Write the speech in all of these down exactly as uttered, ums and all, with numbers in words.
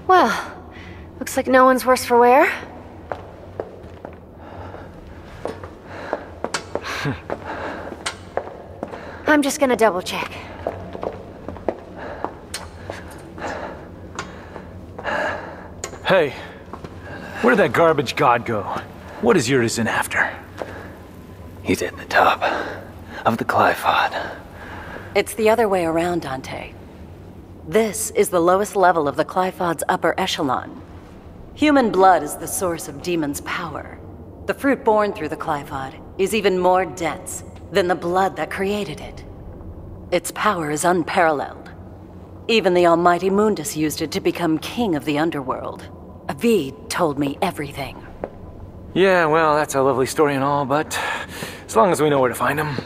Well, looks like no one's worse for wear. I'm just gonna double check. Hey, where did that garbage god go? What is Urizen after? He's at the top of the Qliphoth. It's the other way around, Dante. This is the lowest level of the Qliphod's upper echelon. Human blood is the source of demons' power. The fruit born through the Qliphod is even more dense than the blood that created it. Its power is unparalleled. Even the almighty Mundus used it to become king of the underworld. Avid told me everything. Yeah, well, that's a lovely story and all, but as long as we know where to find him.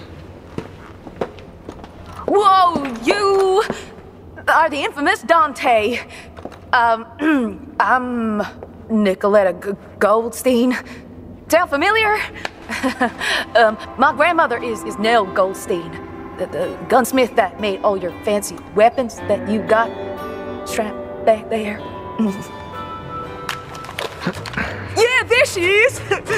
Whoa, you are the infamous Dante. Um, I'm Nicoletta G Goldstein. Sound familiar? um, my grandmother is, is Nell Goldstein, the, the gunsmith that made all your fancy weapons that you got strapped back there. Yeah, there she is!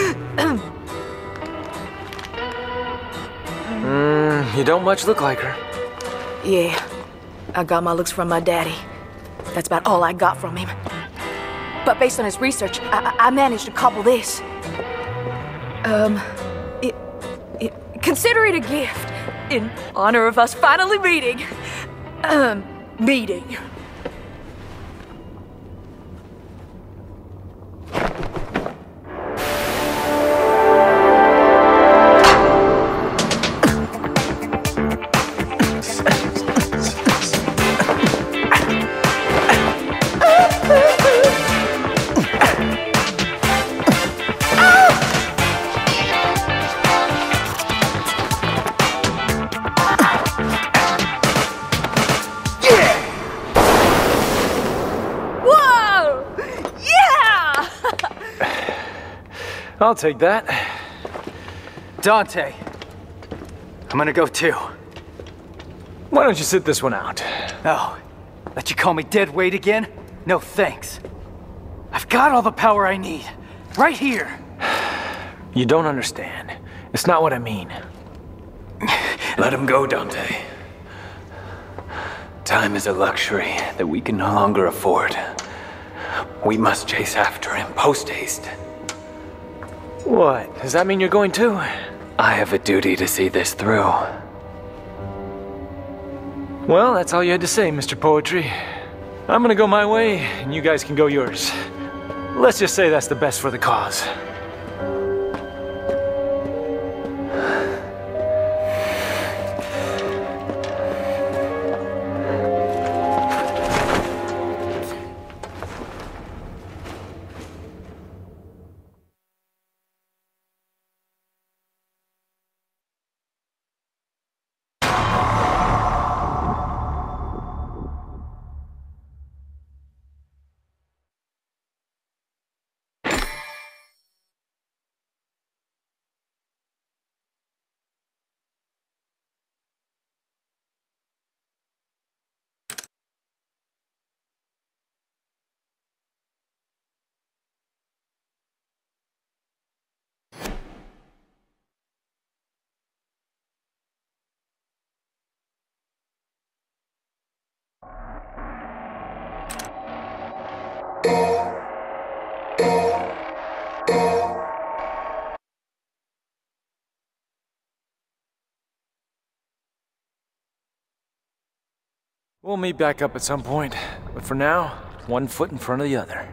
mm, you don't much look like her. Yeah, I got my looks from my daddy. That's about all I got from him. But based on his research, I, I managed to cobble this. Um, it, it, consider it a gift in honor of us finally meeting. Um, meeting. I'll take that. Dante, I'm gonna go too. Why don't you sit this one out? Oh, let you call me dead weight again? No thanks. I've got all the power I need, right here. You don't understand. It's not what I mean. Let him go, Dante. Time is a luxury that we can no longer afford. We must chase after him post-haste. What? Does that mean you're going too? I have a duty to see this through. Well, that's all you had to say, Mister Poetry. I'm gonna go my way, and you guys can go yours. Let's just say that's the best for the cause. We'll meet back up at some point, but for now, one foot in front of the other.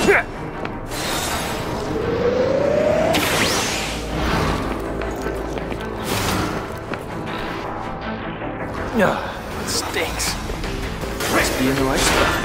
Ugh, it stinks. Must be in the right spot.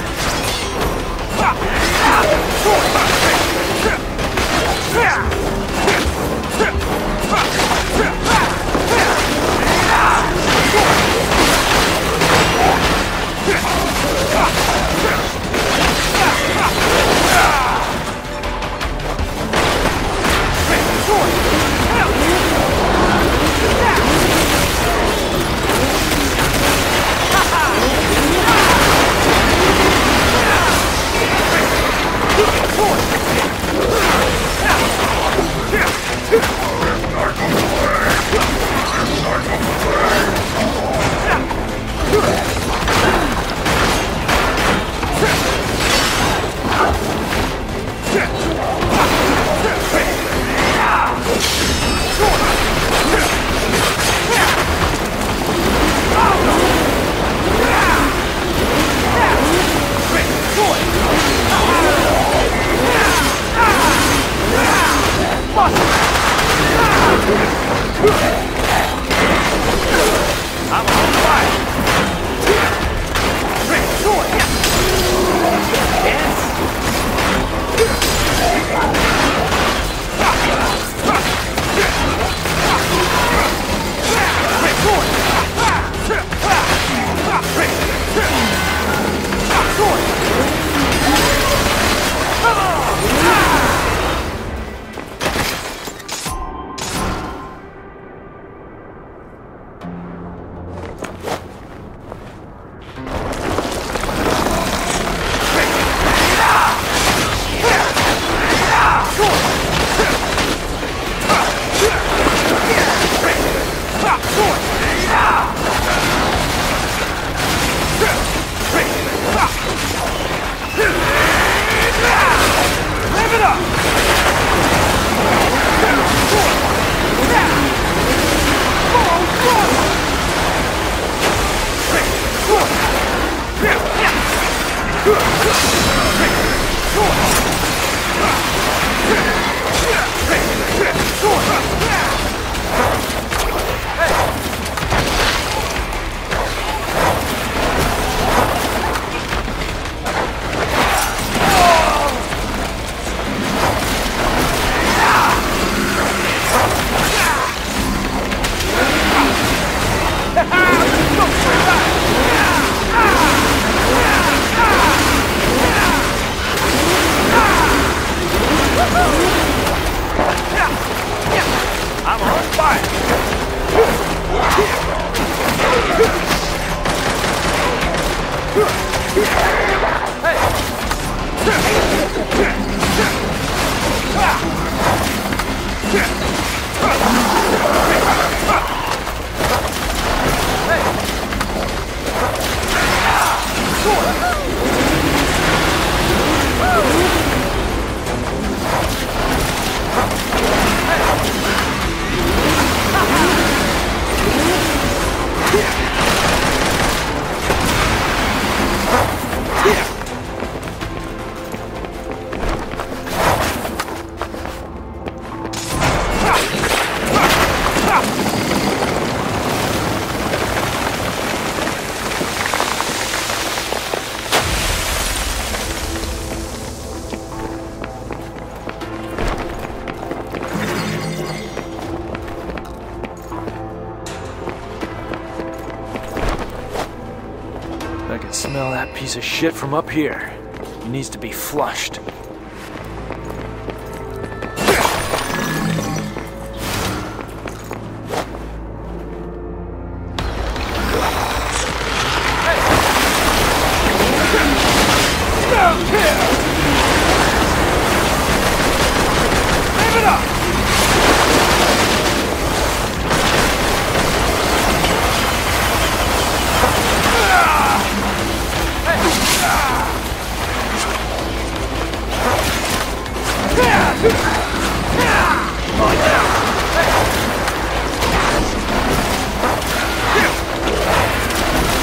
I can smell that piece of shit from up here. It needs to be flushed.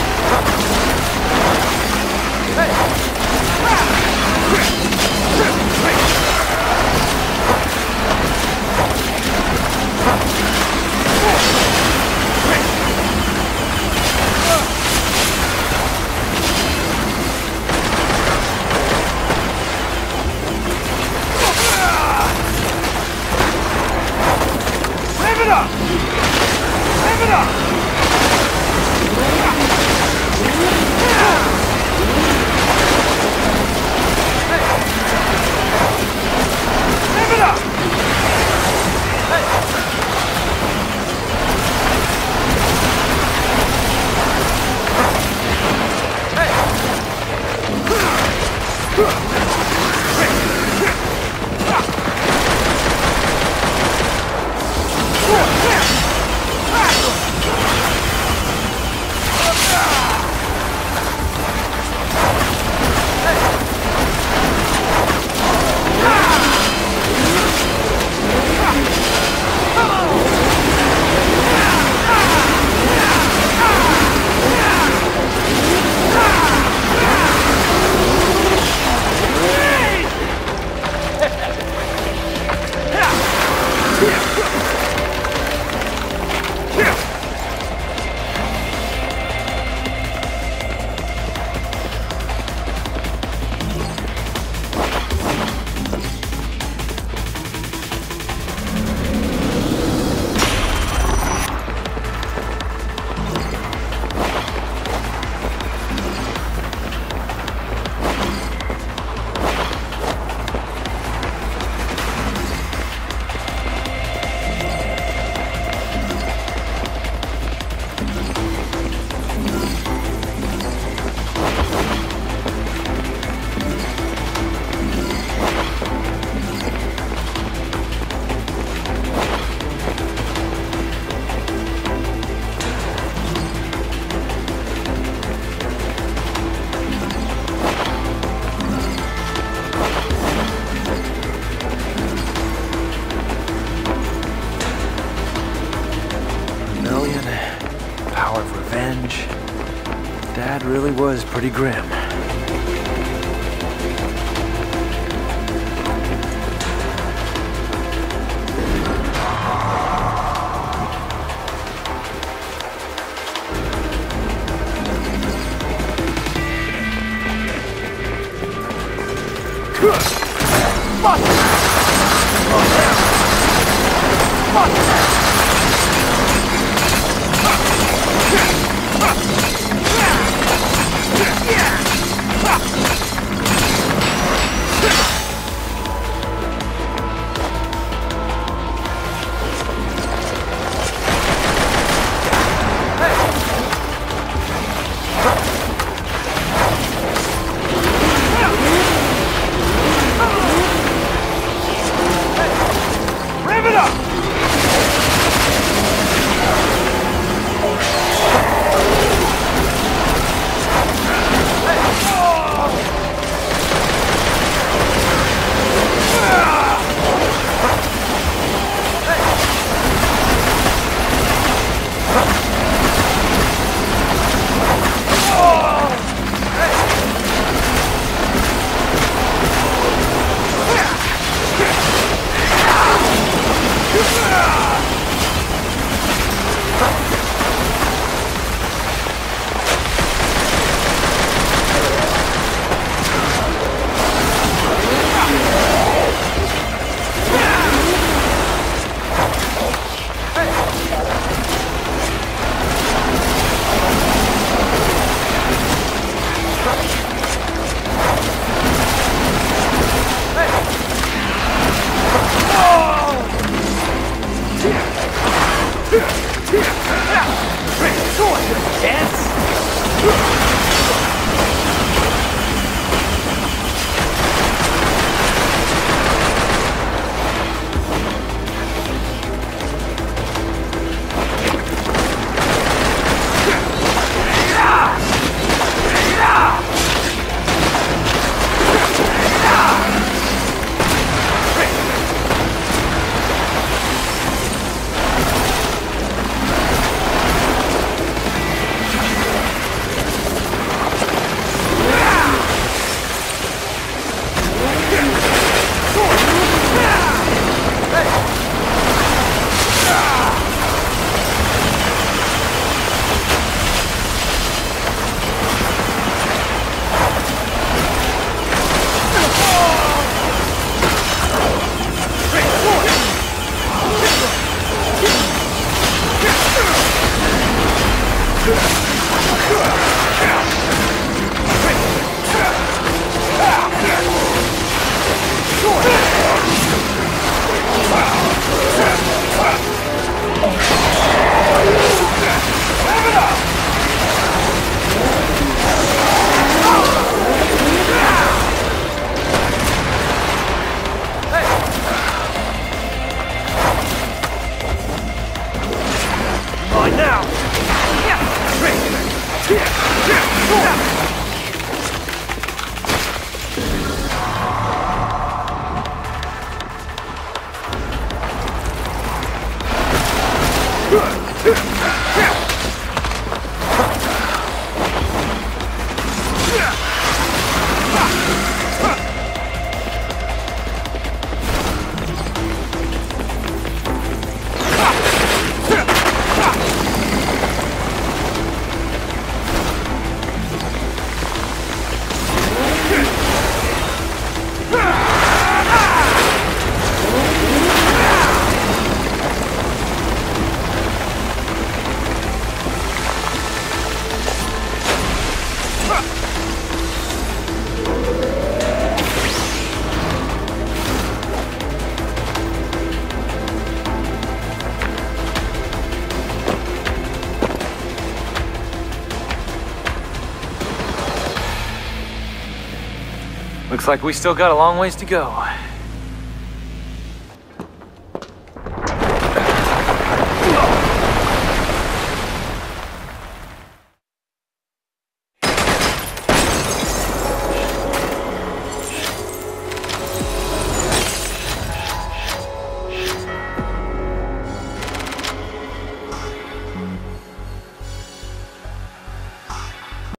Hey! it up! Rev it up! Rev it up! Dad really was pretty grim. Hey! Looks like we still got a long ways to go.